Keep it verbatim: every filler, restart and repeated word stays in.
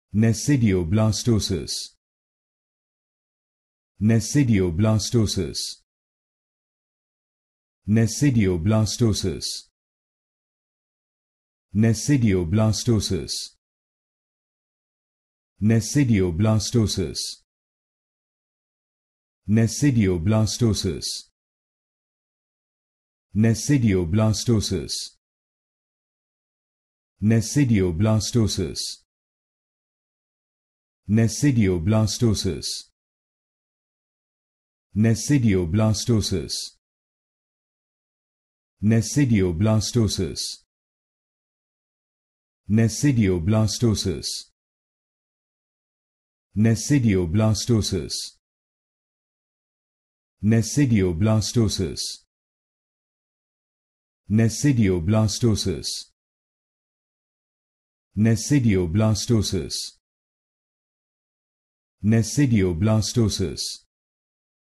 Nesidioblastosis. Nesidioblastosis. Nesidioblastosis. Nesidioblastosis. Nesidioblastosis. Nesidioblastosis. Nesidioblastosis. Nesidioblastosis. Nesidioblastosis. Nesidioblastosis. Nesidioblastosis. Nesidioblastosis. Nesidioblastosis. Nesidioblastosis. Nesidioblastosis. Nesidioblastosis. Nesidioblastosis.